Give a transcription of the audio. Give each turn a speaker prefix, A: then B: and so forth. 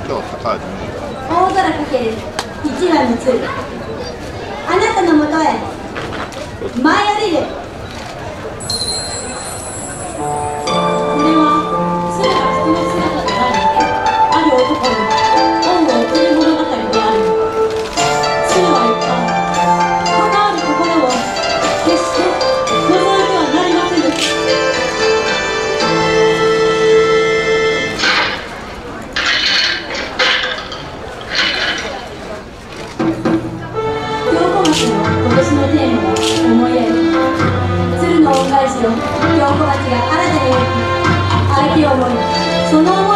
A: 大空かける一羽の鶴、あなたのもとへ舞い降りる。これは鶴が人の姿であるある男に恩を送る物語である。鶴は言った。関わる心を決して除いてはなりませぬ。今年のテーマは思いやり。鶴の恩返しを京小町が新たに描き、相手を思い、その思い